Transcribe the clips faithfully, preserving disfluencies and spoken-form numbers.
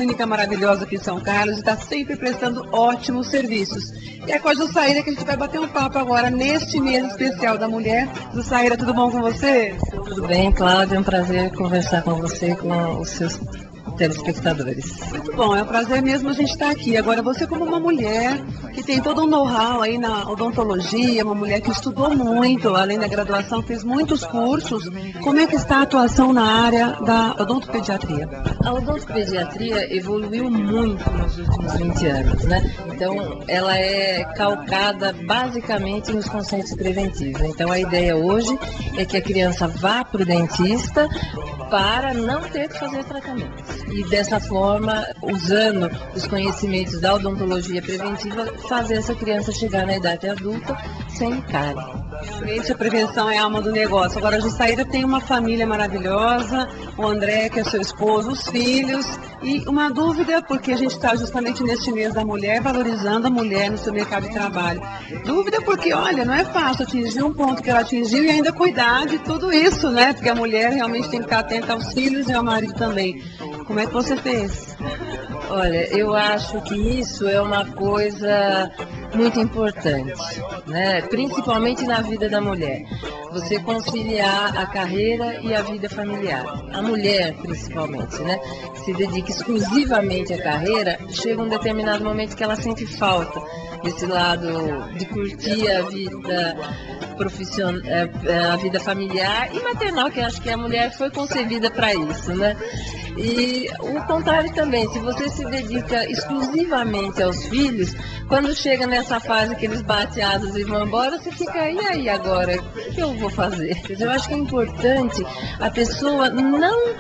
clínica maravilhosa aqui em São Carlos e está sempre prestando ótimos serviços. E é com a Jussaíra que a gente vai bater um papo agora, neste mês especial da mulher. Jussaíra, tudo bom com você? Tudo bem, Cláudia, é um prazer conversar com você e com os seus telespectadores. Muito bom, é um prazer mesmo a gente estar aqui. Agora, você como uma mulher que tem todo um know-how aí na odontologia, uma mulher que estudou muito, além da graduação, fez muitos cursos, como é que está a atuação na área da odontopediatria? A odontopediatria evoluiu muito nos últimos vinte anos, né? Então, ela é calcada basicamente nos conceitos preventivos. Então, a ideia hoje é que a criança vá para o dentista para não ter que fazer tratamento. E dessa forma, usando os conhecimentos da odontologia preventiva, fazer essa criança chegar na idade adulta sem cárie. Realmente a prevenção é a alma do negócio. Agora a Jussaíra tem uma família maravilhosa, o André, que é seu esposo, os filhos, e uma dúvida, porque a gente está justamente neste mês da mulher, valorizando a mulher no seu mercado de trabalho. Dúvida porque, olha, não é fácil atingir um ponto que ela atingiu e ainda cuidar de tudo isso, né? Porque a mulher realmente tem que estar atenta aos filhos e ao marido também. Como é que você fez? Olha, eu acho que isso é uma coisa muito importante, né? Principalmente na vida da mulher. Você conciliar a carreira e a vida familiar. A mulher, principalmente, né? Que se dedica exclusivamente à carreira, chega um determinado momento que ela sente falta desse lado de curtir a vida profissional, a vida familiar e maternal, que acho que a mulher foi concebida para isso, né? E o contrário também, se você se dedica exclusivamente aos filhos, quando chega nessa fase que eles batem asas e vão embora, você fica, e aí agora, o que, que eu vou fazer? Eu acho que é importante a pessoa não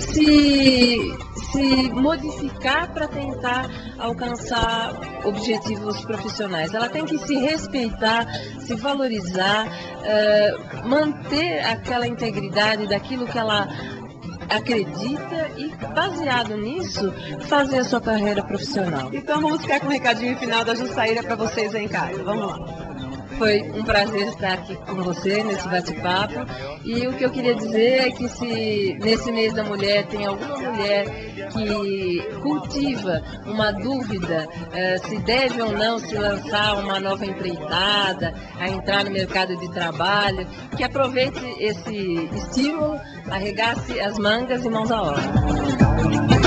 se, se modificar para tentar alcançar objetivos profissionais. Ela tem que se respeitar, se valorizar, uh, manter aquela integridade daquilo que ela acredita e, baseado nisso, fazer a sua carreira profissional. Então vamos ficar com o recadinho final da Jussaíra para vocês aí em casa. Vamos lá. Foi um prazer estar aqui com você nesse bate-papo. E o que eu queria dizer é que se nesse mês da mulher tem alguma mulher que cultiva uma dúvida eh, se deve ou não se lançar uma nova empreitada, a entrar no mercado de trabalho, que aproveite esse estímulo, arregace as mangas e mãos à obra.